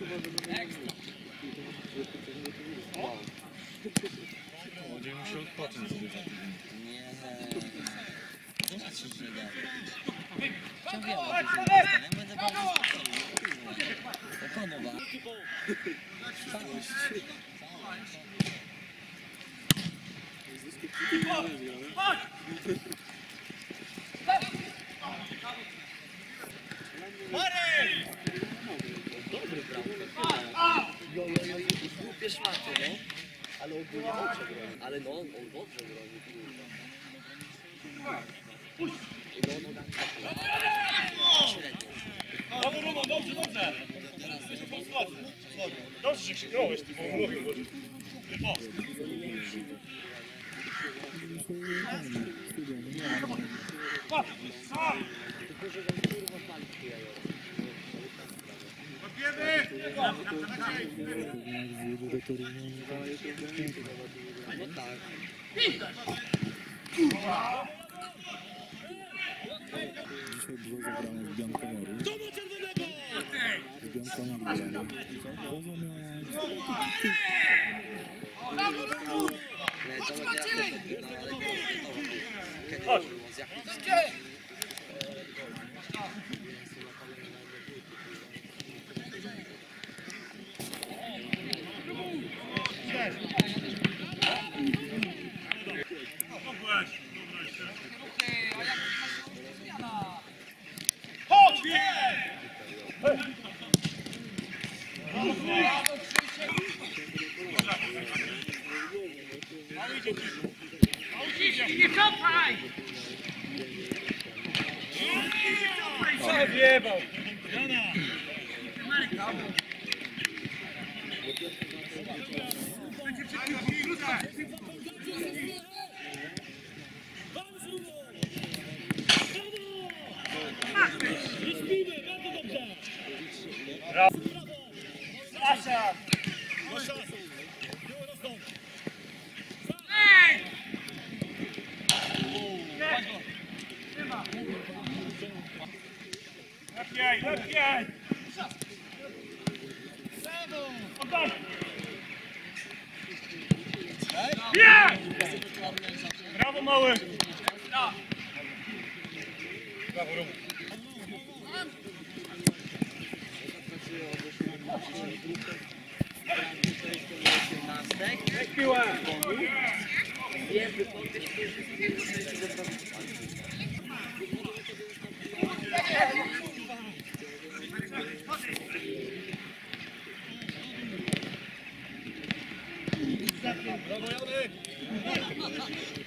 Będziemy musiał odpocząć sobie za tydzień. Nie. Ciągle ja będę bardzo spokojny. Oponowa. Dobry bramka. Głupie szmaty, no. Ale ogólnie dobrze broni. Ale no, on dobrze broni. Brawo Roman, dobrze, dobrze! Dobrze się krzyknąłeś, ty bo mówił, bo... Dzisiaj było zagrane w Biancomoru. W Biancomoru. Chodź! Nie cofaj! Zajebał! Sasza! Lepiej, lepiej! Oddaj! Nie! Brawo mały! Brawo Romu! Piła! Brawo Janek!